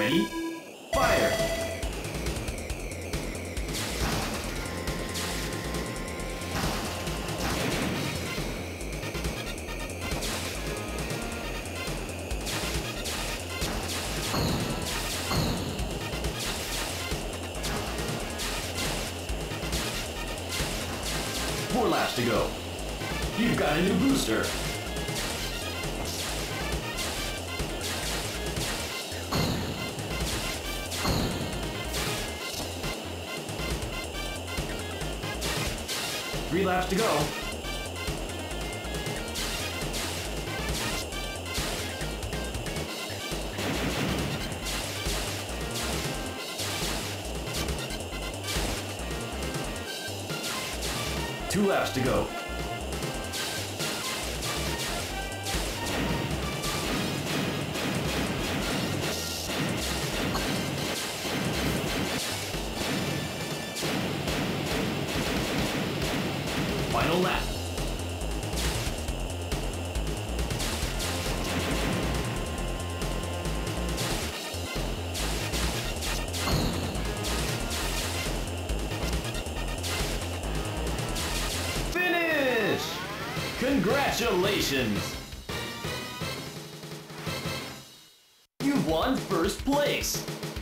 Ready? Fire! Four laps to go. You've got a new booster. Three laps to go. Two laps to go. Final lap. Finish! Congratulations! You've won first place!